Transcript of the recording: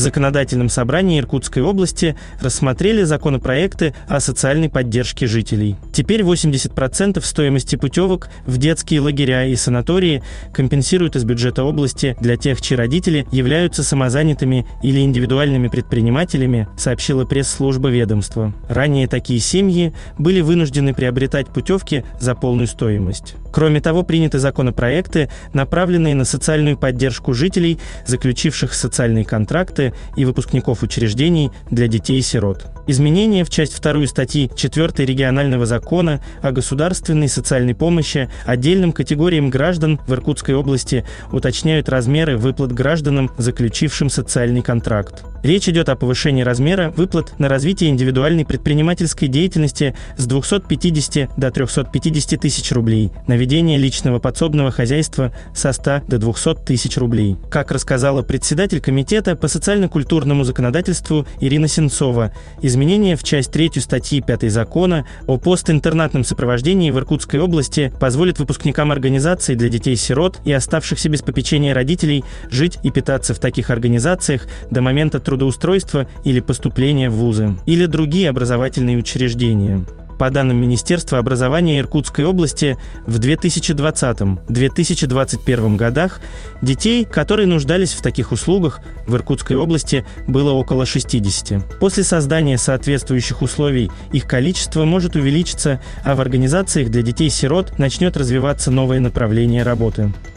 законодательном собрании Иркутской области рассмотрели законопроекты о социальной поддержке жителей. Теперь 80% стоимости путевок в детские лагеря и санатории компенсируют из бюджета области для тех, чьи родители являются самозанятыми или индивидуальными предпринимателями, сообщила пресс-служба ведомства. Ранее такие семьи были вынуждены приобретать путевки за полную стоимость. Кроме того, приняты законопроекты, направленные на социальную поддержку жителей, заключивших социальные контракты, и выпускников учреждений для детей-сирот. Изменения в часть 2 статьи 4 регионального закона о государственной социальной помощи отдельным категориям граждан в Иркутской области уточняют размеры выплат гражданам, заключившим социальный контракт. Речь идет о повышении размера выплат на развитие индивидуальной предпринимательской деятельности с 250 до 350 тысяч рублей, на ведение личного подсобного хозяйства со 100 до 200 тысяч рублей. Как рассказала председатель комитета по социально-культурному законодательству Ирина Сенцова, изменения в часть 3 статьи 5 закона о постинтернатном сопровождении в Иркутской области позволят выпускникам организаций для детей-сирот и оставшихся без попечения родителей жить и питаться в таких организациях до момента трудоустройства или поступления в вузы или другие образовательные учреждения. По данным Министерства образования Иркутской области, в 2020-2021 годах детей, которые нуждались в таких услугах, в Иркутской области было около 60. После создания соответствующих условий их количество может увеличиться, а в организациях для детей-сирот начнет развиваться новое направление работы.